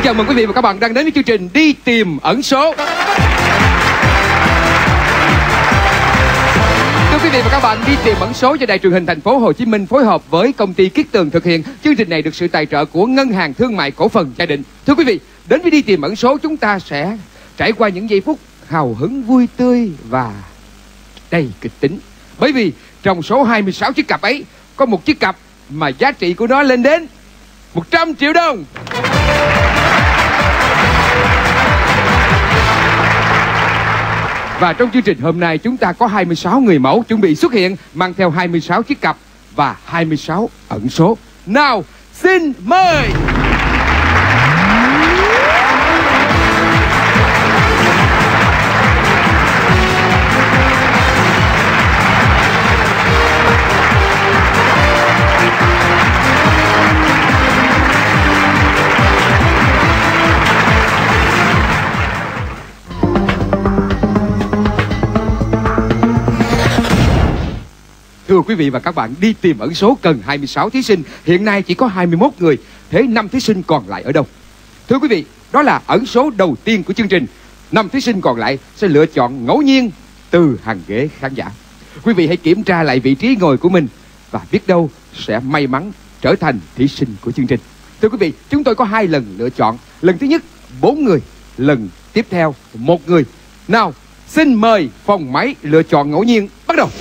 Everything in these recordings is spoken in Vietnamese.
Xin chào mừng quý vị và các bạn đang đến với chương trình Đi Tìm Ẩn Số. Thưa quý vị và các bạn, Đi Tìm Ẩn Số do Đài Truyền hình Thành phố Hồ Chí Minh phối hợp với công ty Kiết Tường thực hiện. Chương trình này được sự tài trợ của Ngân hàng Thương mại Cổ phần Gia Định. Thưa quý vị, đến với Đi Tìm Ẩn Số, chúng ta sẽ trải qua những giây phút hào hứng, vui tươi và đầy kịch tính. Bởi vì trong số 26 chiếc cặp ấy có một chiếc cặp mà giá trị của nó lên đến 100 triệu đồng. Và trong chương trình hôm nay chúng ta có 26 người mẫu chuẩn bị xuất hiện, mang theo 26 chiếc cặp và 26 ẩn số. Nào, xin mời. Thưa quý vị và các bạn, Đi Tìm Ẩn Số cần 26 thí sinh. Hiện nay chỉ có 21 người. Thế 5 thí sinh còn lại ở đâu? Thưa quý vị, đó là ẩn số đầu tiên của chương trình. 5 thí sinh còn lại sẽ lựa chọn ngẫu nhiên từ hàng ghế khán giả. Quý vị hãy kiểm tra lại vị trí ngồi của mình và biết đâu sẽ may mắn trở thành thí sinh của chương trình. Thưa quý vị, chúng tôi có 2 lần lựa chọn. Lần thứ nhất 4 người, lần tiếp theo 1 người. Nào, xin mời phòng máy lựa chọn ngẫu nhiên bắt đầu.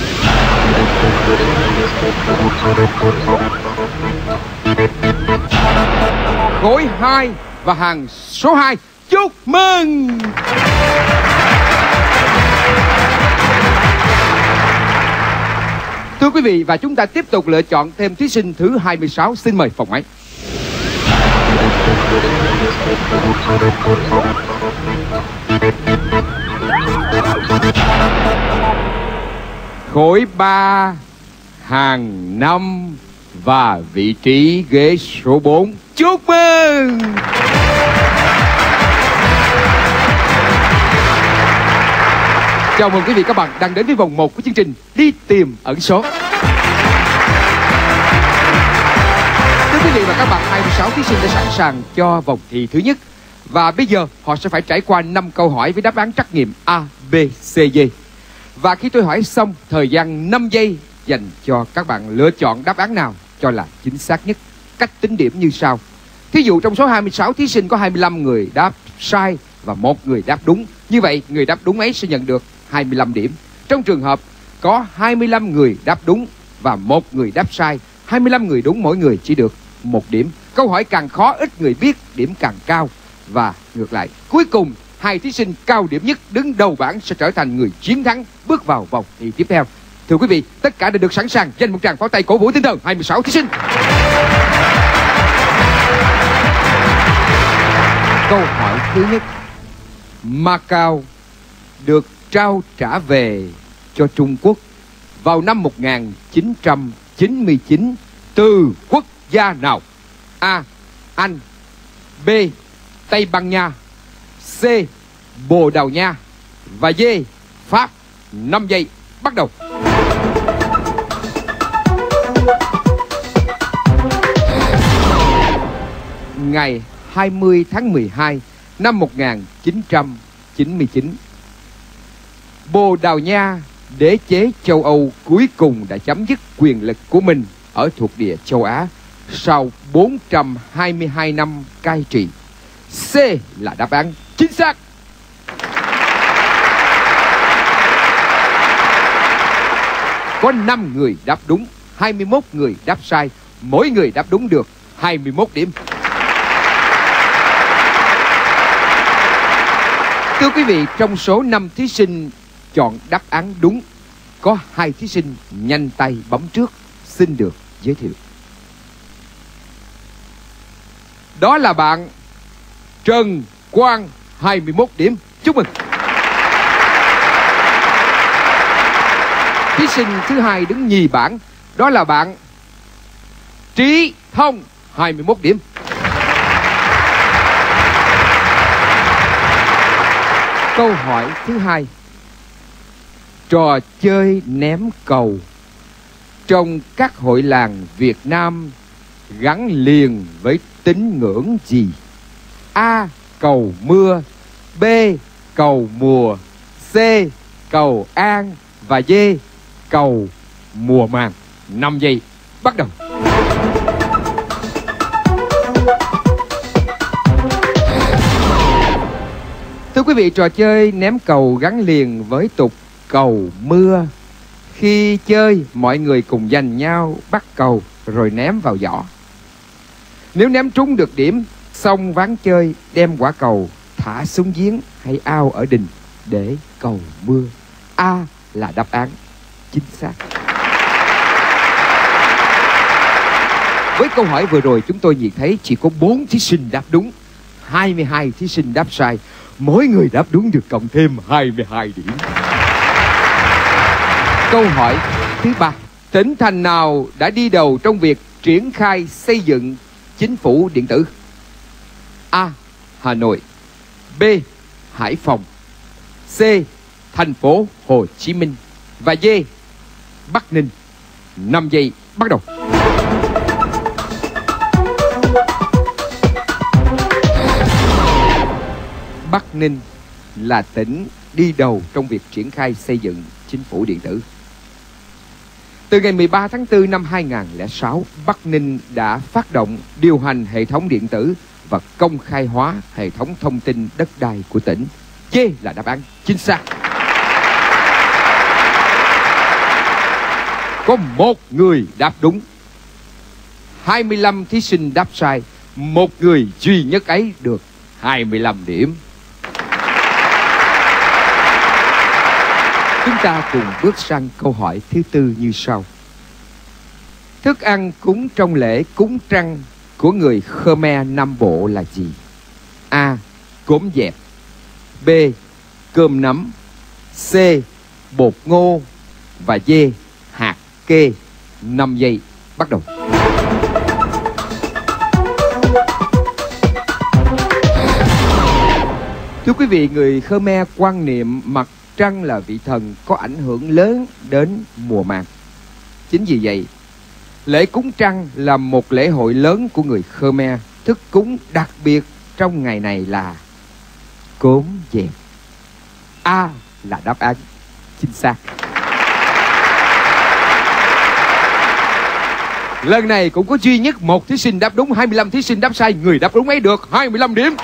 Khối 2 và hàng số 2, chúc mừng. Thưa quý vị, và chúng ta tiếp tục lựa chọn thêm thí sinh thứ 26. Xin mời phòng máy. Khối 3, hàng 5 và vị trí ghế số 4, chúc mừng. Chào mừng quý vị các bạn đang đến với vòng 1 của chương trình Đi Tìm Ẩn Số. Thưa quý vị và các bạn, 26 thí sinh đã sẵn sàng cho vòng thi thứ nhất. Và bây giờ họ sẽ phải trải qua 5 câu hỏi với đáp án trắc nghiệm A, B, C, D. Và khi tôi hỏi xong, thời gian 5 giây dành cho các bạn lựa chọn đáp án nào cho là chính xác nhất. Cách tính điểm như sau. Thí dụ trong số 26 thí sinh có 25 người đáp sai và 1 người đáp đúng. Như vậy người đáp đúng ấy sẽ nhận được 25 điểm. Trong trường hợp có 25 người đáp đúng và 1 người đáp sai, 25 người đúng mỗi người chỉ được 1 điểm. Câu hỏi càng khó ít người biết, điểm càng cao. Và ngược lại, cuối cùng 2 thí sinh cao điểm nhất đứng đầu bảng sẽ trở thành người chiến thắng bước vào vòng thi tiếp theo. Thưa quý vị, tất cả đã được sẵn sàng. Dành một tràng pháo tay cổ vũ tinh thần 26 thí sinh. Câu hỏi thứ nhất. Macau được trao trả về cho Trung Quốc vào năm 1999 từ quốc gia nào? A. Anh. B. Tây Ban Nha. C. Bồ Đào Nha. Và D. Pháp. 5 giây bắt đầu. Ngày 20 tháng 12 năm 1999, Bồ Đào Nha, đế chế châu Âu cuối cùng đã chấm dứt quyền lực của mình ở thuộc địa châu Á sau 422 năm cai trị. C là đáp án chính xác. Có 5 người đáp đúng, 21 người đáp sai, mỗi người đáp đúng được 21 điểm. Thưa quý vị, trong số 5 thí sinh chọn đáp án đúng, có 2 thí sinh nhanh tay bấm trước. Xin được giới thiệu. Đó là bạn Trần Quang, 21 điểm. Chúc mừng. Thí sinh thứ 2 đứng nhì bảng, đó là bạn Trí Thông, 21 điểm. Câu hỏi thứ 2. Trò chơi ném cầu trong các hội làng Việt Nam gắn liền với tín ngưỡng gì? A. Cầu mưa, B. Cầu mùa, C. Cầu an và D. Cầu mùa màng. 5 giây bắt đầu. Thưa quý vị, trò chơi ném cầu gắn liền với tục cầu mưa. Khi chơi, mọi người cùng giành nhau bắt cầu rồi ném vào giỏ. Nếu ném trúng được điểm, xong ván chơi đem quả cầu thả xuống giếng hay ao ở đình để cầu mưa. A là đáp án chính xác. Với câu hỏi vừa rồi chúng tôi nhìn thấy chỉ có 4 thí sinh đáp đúng, 22 thí sinh đáp sai. Mỗi người đáp đúng được cộng thêm 22 điểm. Câu hỏi thứ 3. Tỉnh thành nào đã đi đầu trong việc triển khai xây dựng chính phủ điện tử? A. Hà Nội, B. Hải Phòng, C. Thành phố Hồ Chí Minh và D. Bắc Ninh. 5 giây bắt đầu. Bắc Ninh là tỉnh đi đầu trong việc triển khai xây dựng chính phủ điện tử. Từ ngày 13 tháng 4 năm 2006, Bắc Ninh đã phát động điều hành hệ thống điện tử và công khai hóa hệ thống thông tin đất đai của tỉnh. D là đáp án chính xác. Có 1 người đáp đúng, 25 thí sinh đáp sai. 1 người duy nhất ấy được 25 điểm. Chúng ta cùng bước sang câu hỏi thứ 4 như sau. Thức ăn cúng trong lễ cúng trăng của người Khmer Nam Bộ là gì? A. Cốm dẹp, B. Cơm nắm, C. Bột ngô và D. Hạt kê. 5 giây bắt đầu. Thưa quý vị, người Khmer quan niệm mặt trăng là vị thần có ảnh hưởng lớn đến mùa màng. Chính vì vậy, lễ cúng trăng là một lễ hội lớn của người Khmer. Thức cúng đặc biệt trong ngày này là cốm dẹp. A là đáp án chính xác. Lần này cũng có duy nhất 1 thí sinh đáp đúng, 25 thí sinh đáp sai. Người đáp đúng ấy được 25 điểm.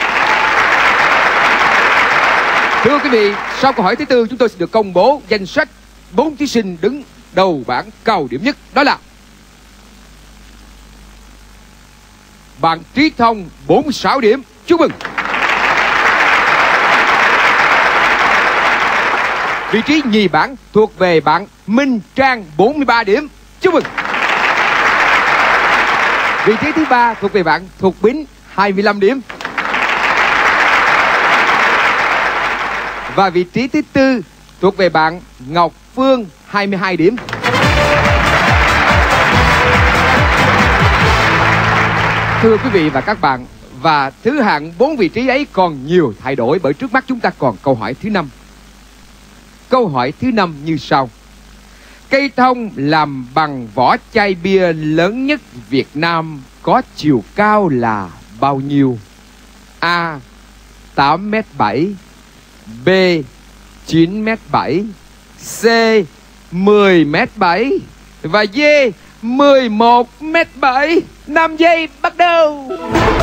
Thưa quý vị, sau câu hỏi thứ 4 chúng tôi sẽ được công bố danh sách 4 thí sinh đứng đầu bảng cao điểm nhất. Đó là bạn Trí Thông 46 điểm. Chúc mừng. Vị trí nhì bảng thuộc về bạn Minh Trang 43 điểm. Chúc mừng. Vị trí thứ 3 thuộc về bạn Thục Bính 25 điểm. Và vị trí thứ 4 thuộc về bạn Ngọc Phương 22 điểm. Thưa quý vị và các bạn, và thứ hạng 4 vị trí ấy còn nhiều thay đổi bởi trước mắt chúng ta còn câu hỏi thứ 5. Câu hỏi thứ 5 như sau. Cây thông làm bằng vỏ chai bia lớn nhất Việt Nam có chiều cao là bao nhiêu? A. 8m7, B. 9m7, C. 10m7 và D. 11m7. 5 giây bắt đầu.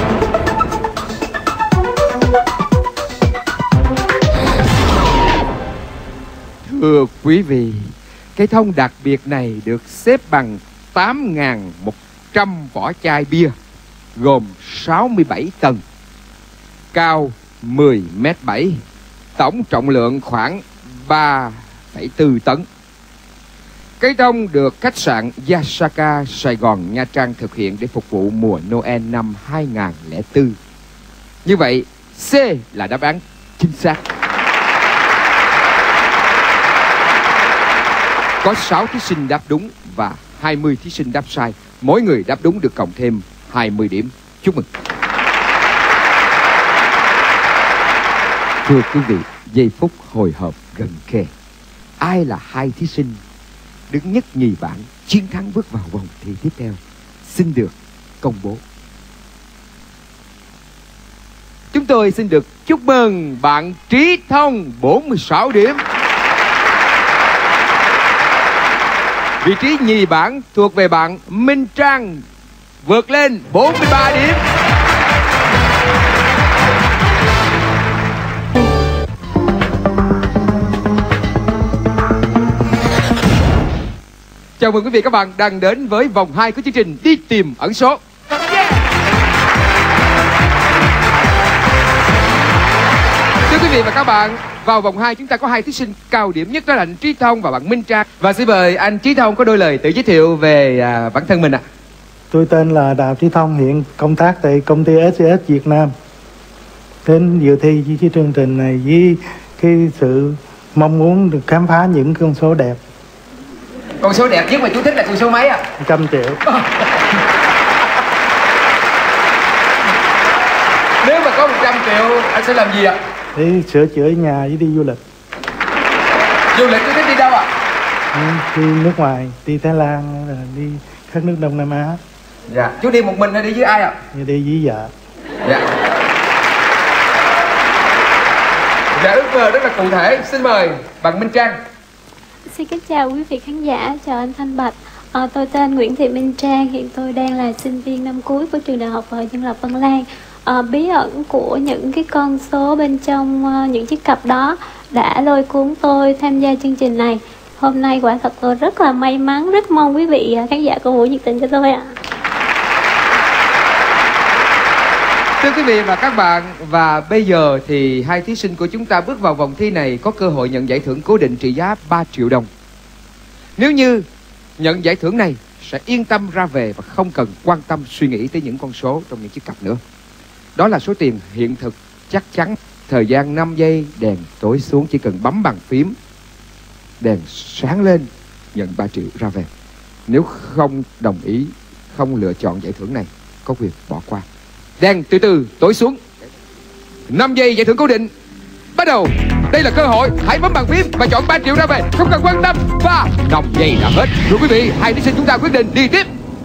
Thưa quý vị, cây thông đặc biệt này được xếp bằng 8.100 vỏ chai bia, gồm 67 tầng, cao 10m7, tổng trọng lượng khoảng 3,4 tấn. Cây thông được khách sạn Yasaka Sài Gòn Nha Trang thực hiện để phục vụ mùa Noel năm 2004. Như vậy, C là đáp án chính xác. Có 6 thí sinh đáp đúng và 20 thí sinh đáp sai. Mỗi người đáp đúng được cộng thêm 20 điểm. Chúc mừng. Thưa quý vị, giây phút hồi hộp gần kề. Ai là 2 thí sinh đứng nhất nhì bảng chiến thắng bước vào vòng thi tiếp theo? Xin được công bố. tôi xin được chúc mừng bạn Trí Thông 46 điểm. Vị trí nhì bảng thuộc về bạn Minh Trang, vượt lên 43 điểm. Chào mừng quý vị các bạn đang đến với vòng 2 của chương trình Đi Tìm Ẩn Số. Thưa quý vị và các bạn, vào vòng 2 chúng ta có hai thí sinh cao điểm nhất, đó là anh Trí Thông và bạn Minh Trang. Và xin mời anh Trí Thông có đôi lời tự giới thiệu về bản thân mình ạ. Tôi tên là Đào Trí Thông, hiện công tác tại công ty SCS Việt Nam. Đến dự thi với chương trình này với cái sự mong muốn được khám phá những con số đẹp. Con số đẹp nhất mà chú thích là con số mấy ạ? 100 triệu. Nếu mà có 100 triệu anh sẽ làm gì ạ? Đi sửa chữa nhà với đi du lịch. Du lịch chú thích đi đâu ạ? Đi nước ngoài, đi Thái Lan, đi các nước Đông Nam Á. Dạ. Chú đi một mình hay đi với ai ạ? Đi với vợ. Dạ. Dạ, ước mơ rất là cụ thể. Xin mời bạn Minh Trang. Xin kính chào quý vị khán giả, chào anh Thanh Bạch. Tôi tên Nguyễn Thị Minh Trang, hiện tôi đang là sinh viên năm cuối của trường Đại học Dân lập Văn Lang. Bí ẩn của những cái con số bên trong những chiếc cặp đó đã lôi cuốn tôi tham gia chương trình này. Hôm nay quả thật tôi rất là may mắn, rất mong quý vị khán giả cổ vũ nhiệt tình cho tôi ạ. Thưa quý vị và các bạn, và bây giờ thì hai thí sinh của chúng ta bước vào vòng thi này có cơ hội nhận giải thưởng cố định trị giá 3 triệu đồng. Nếu như nhận giải thưởng này sẽ yên tâm ra về và không cần quan tâm suy nghĩ tới những con số trong những chiếc cặp nữa. Đó là số tiền hiện thực chắc chắn. Thời gian 5 giây, đèn tối xuống, chỉ cần bấm bàn phím, đèn sáng lên, nhận 3 triệu ra về. Nếu không đồng ý, không lựa chọn giải thưởng này, có quyền bỏ qua. Đèn từ từ tối xuống. 5 giây giải thưởng cố định bắt đầu. Đây là cơ hội, hãy bấm bàn phím và chọn 3 triệu ra về, không cần quan tâm. Và 5 giây đã hết. Thưa quý vị, hai thí sinh chúng ta quyết định đi tiếp.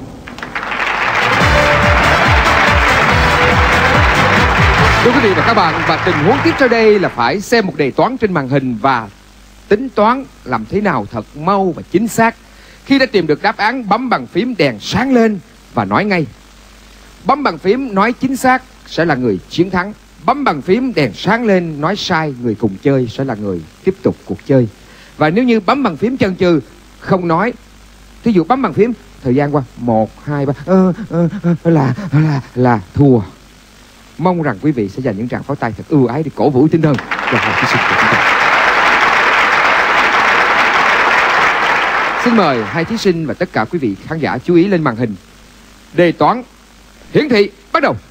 Thưa quý vị và các bạn, và tình huống tiếp sau đây là phải xem một đề toán trên màn hình và tính toán làm thế nào thật mau và chính xác. Khi đã tìm được đáp án, bấm bàn phím, đèn sáng lên và nói ngay. Bấm bàn phím nói chính xác sẽ là người chiến thắng. Bấm bàn phím đèn sáng lên nói sai, người cùng chơi sẽ là người tiếp tục cuộc chơi. Và nếu như bấm bàn phím chần chừ không nói, thí dụ bấm bàn phím thời gian qua 1, 2, 3 là thua. Mong rằng quý vị sẽ dành những tràng pháo tay thật ưu ái để cổ vũ tinh thần cho hai thí sinh của chúng ta. Xin mời hai thí sinh và tất cả quý vị khán giả chú ý lên màn hình. Đề toán hiển thị bắt đầu.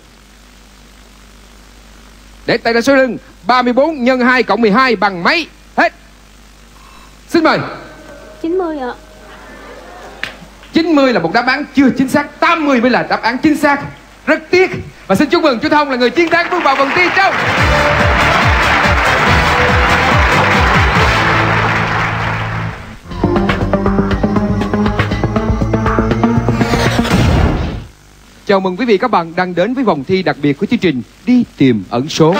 Để tay ra số lưng. 34 nhân 2 cộng 12 bằng mấy? Hết. Xin mời. 90 ạ. 90 là một đáp án chưa chính xác. 80 mới là đáp án chính xác. Rất tiếc. Và xin chúc mừng chú Thông là người chiến thắng bước vào vòng thi trong. Chào mừng quý vị các bạn đang đến với vòng thi đặc biệt của chương trình Đi Tìm Ẩn Số.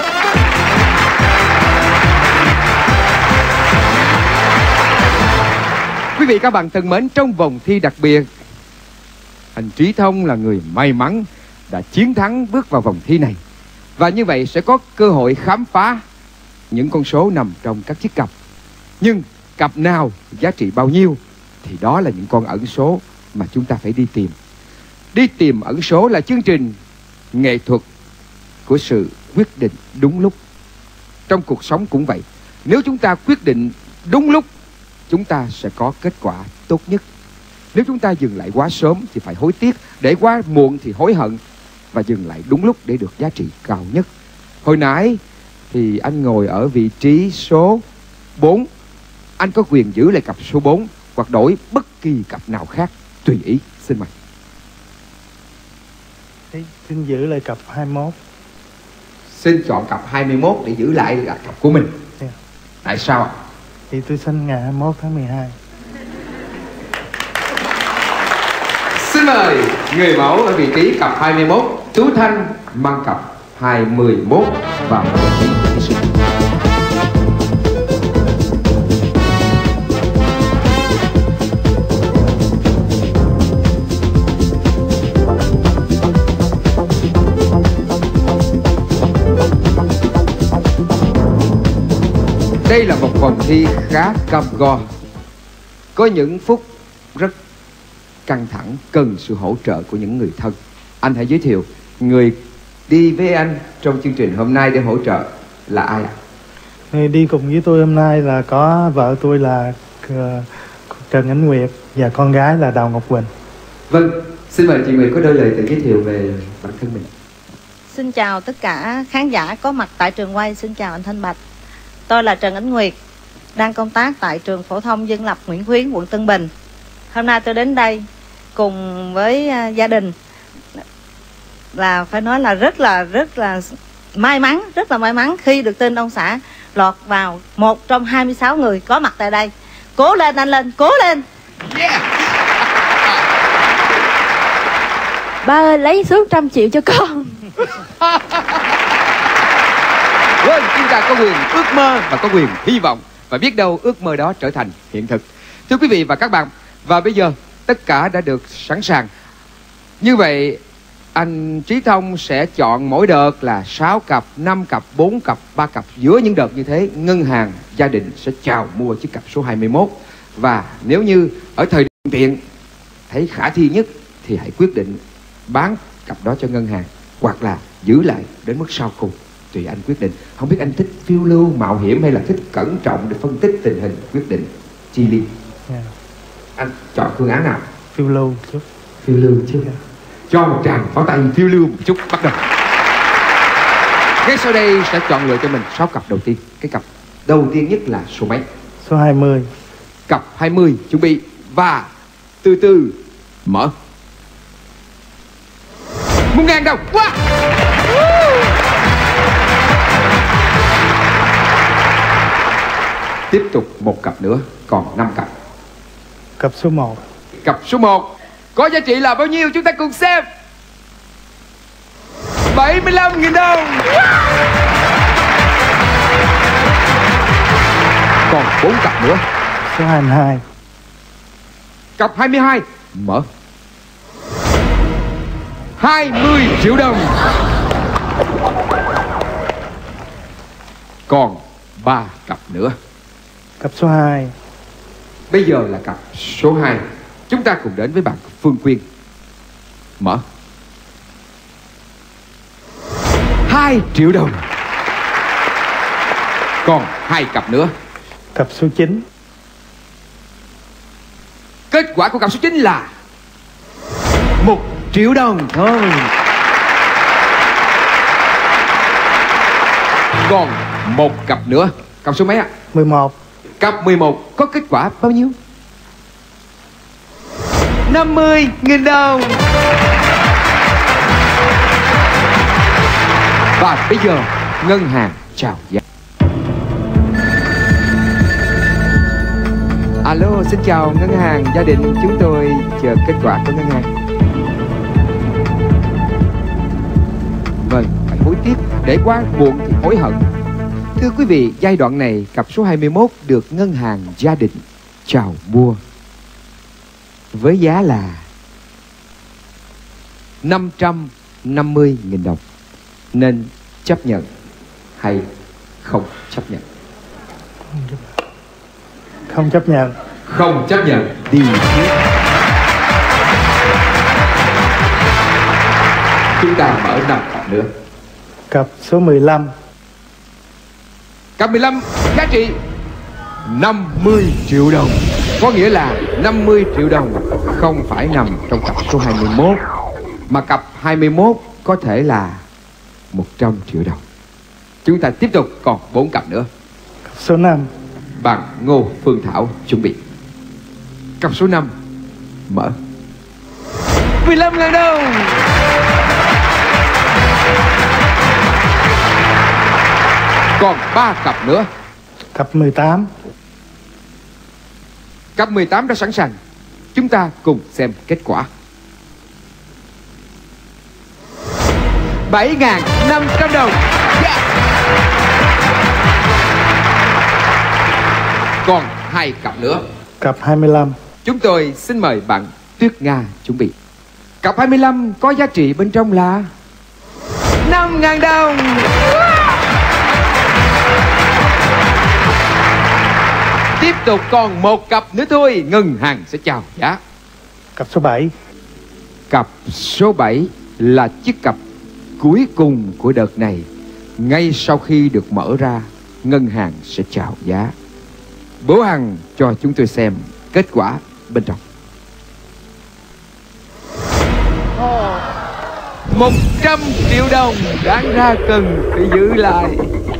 Quý vị các bạn thân mến, trong vòng thi đặc biệt, anh Trí Thông là người may mắn đã chiến thắng bước vào vòng thi này. Và như vậy sẽ có cơ hội khám phá những con số nằm trong các chiếc cặp. Nhưng cặp nào, giá trị bao nhiêu, thì đó là những con ẩn số mà chúng ta phải đi tìm. Đi tìm ẩn số là chương trình nghệ thuật của sự quyết định đúng lúc. Trong cuộc sống cũng vậy. Nếu chúng ta quyết định đúng lúc, chúng ta sẽ có kết quả tốt nhất. Nếu chúng ta dừng lại quá sớm thì phải hối tiếc, để quá muộn thì hối hận. Và dừng lại đúng lúc để được giá trị cao nhất. Hồi nãy thì anh ngồi ở vị trí số 4. Anh có quyền giữ lại cặp số 4 hoặc đổi bất kỳ cặp nào khác tùy ý. Xin mời. Xin giữ lại cặp 21. Xin chọn cặp 21 để giữ lại là cặp của mình. Yeah. Tại sao ạ? Thì tôi sinh ngày 21 tháng 12. Xin mời người mẫu ở vị trí cặp 21, Tú Thanh mang cặp 21 vào vị trí thí sinh. Đây là một vòng thi khá cam go. Có những phút rất căng thẳng, cần sự hỗ trợ của những người thân. Anh hãy giới thiệu người đi với anh trong chương trình hôm nay để hỗ trợ là ai ạ? Người đi cùng với tôi hôm nay là có vợ tôi là Trần Ánh Nguyệt và con gái là Đào Ngọc Quỳnh. Vâng, xin mời chị Nguyệt có đôi lời tự giới thiệu về bản thân mình. Xin chào tất cả khán giả có mặt tại trường quay. Xin chào anh Thanh Bạch. Tôi là Trần Ánh Nguyệt, đang công tác tại trường phổ thông dân lập Nguyễn Khuyến, quận Tân Bình. Hôm nay tôi đến đây cùng với gia đình là phải nói là rất là may mắn khi được tin ông xã lọt vào một trong 26 người có mặt tại đây. Cố lên anh Linh, cố lên. Yeah. Ba ơi, lấy xuống 100 triệu cho con. Vâng, chúng ta có quyền ước mơ và có quyền hy vọng, và biết đâu ước mơ đó trở thành hiện thực. Thưa quý vị và các bạn, và bây giờ tất cả đã được sẵn sàng. Như vậy anh Trí Thông sẽ chọn mỗi đợt là 6 cặp, 5 cặp, 4 cặp, 3 cặp. Giữa những đợt như thế, ngân hàng gia đình sẽ chào mua chiếc cặp số 21. Và nếu như ở thời điểm tiện thấy khả thi nhất thì hãy quyết định bán cặp đó cho ngân hàng, hoặc là giữ lại đến mức sau cùng, tùy anh quyết định. Không biết anh thích phiêu lưu mạo hiểm hay là thích cẩn trọng để phân tích tình hình, quyết định chi li. Anh chọn phương án nào? Phiêu lưu trước. Phiêu lưu trước. Cho một tràng pháo tay phiêu lưu một chút, bắt đầu. Ngay sau đây sẽ chọn lựa cho mình 6 cặp đầu tiên. Cái cặp đầu tiên nhất là số mấy? Số 20. Cặp 20 chuẩn bị và từ từ mở. 1.000 đồng. Wow. Tiếp tục một cặp nữa, còn 5 cặp. Cặp số 1. Cặp số 1 có giá trị là bao nhiêu? Chúng ta cùng xem. 75.000 đồng. Còn 4 cặp nữa. Số 22. Cặp 22 mở. 20 triệu đồng. Còn 3 cặp nữa. Cặp số 2. Bây giờ là cặp số 2. Chúng ta cùng đến với bạn Phương Quyên. Mở. 2 triệu đồng. Còn 2 cặp nữa. Cặp số 9. Kết quả của cặp số 9 là 1 triệu đồng thôi. Còn một cặp nữa. Cặp số mấy ạ? 11. Cặp 11 có kết quả bao nhiêu? 50.000 đồng. Và bây giờ ngân hàng chào giá. Alo, xin chào ngân hàng gia đình, chúng tôi chờ kết quả của ngân hàng. Vâng, phải hối tiếc, để quá muộn thì hối hận. Thưa quý vị, giai đoạn này cặp số 21 được ngân hàng gia đình chào mua với giá là 550.000 đồng. Nên chấp nhận hay không chấp nhận? Không chấp nhận. Không chấp nhận. Đi tiếp. Chúng ta mở 5 cặp nữa. Cặp số 15. Cặp 15 giá trị 50 triệu đồng. Có nghĩa là 50 triệu đồng không phải nằm trong cặp số 21, mà cặp 21 có thể là 100 triệu đồng. Chúng ta tiếp tục còn 4 cặp nữa. Cặp số 5. Bạn Ngô Phương Thảo chuẩn bị. Cặp số 5 mở. 15.000 đồng. Còn 3 cặp nữa. Cặp 18. Cặp 18 đã sẵn sàng. Chúng ta cùng xem kết quả. 7.500 đồng. Còn 2 cặp nữa. Cặp 25. Chúng tôi xin mời bạn Tuyết Nga chuẩn bị. Cặp 25 có giá trị bên trong là 5.000 đồng. Tiếp tục còn 1 cặp nữa thôi, ngân hàng sẽ chào giá. Cặp số 7. Cặp số 7 là chiếc cặp cuối cùng của đợt này. Ngay sau khi được mở ra, ngân hàng sẽ chào giá. Bố Hằng cho chúng tôi xem kết quả bên trong. 100 triệu đồng, đáng ra cần phải giữ lại.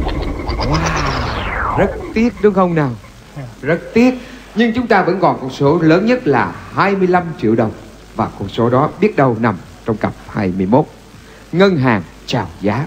Wow, rất tiếc đúng không nào? Rất tiếc. Nhưng chúng ta vẫn còn con số lớn nhất là 25 triệu đồng. Và con số đó biết đâu nằm trong cặp 21. Ngân hàng chào giá.